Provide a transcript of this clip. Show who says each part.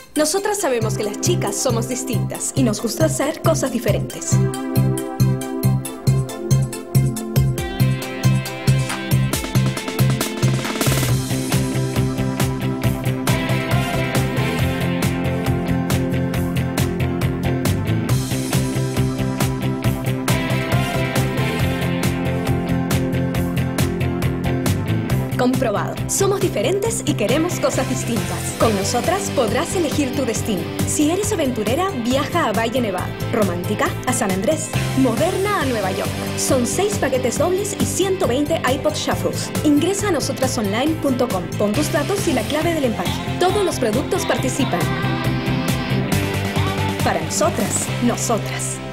Speaker 1: Nosotras sabemos que las chicas somos distintas y nos gusta hacer cosas diferentes. Comprobado. Somos diferentes y queremos cosas distintas. Con nosotras podrás elegir tu destino. Si eres aventurera, viaja a Valle Nevado. Romántica, a San Andrés. Moderna, a Nueva York. Son 6 paquetes dobles y 120 iPod Shuffles. Ingresa a nosotrasonline.com. Pon tus datos y la clave del empaque. Todos los productos participan. Para nosotras, nosotras.